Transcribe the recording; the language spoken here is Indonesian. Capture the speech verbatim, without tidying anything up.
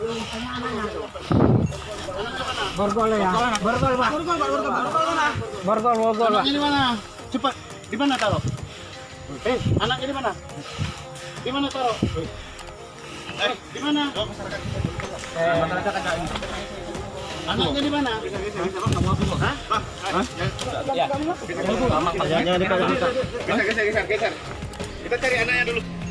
Borgol ya. Borgol, Pak. Borgol, Pak. Borgol, Pak. Borgol, borgol, Pak. Anaknya di mana? Cepat. Di mana taruh? Eh, anaknya di mana? Di mana taruh? Eh, di mana? Eh, masyarakat ada ini. Anaknya di mana? Hah? Hah? Ya. Jangan dipakai. Geser, geser, geser. Kita cari anaknya dulu.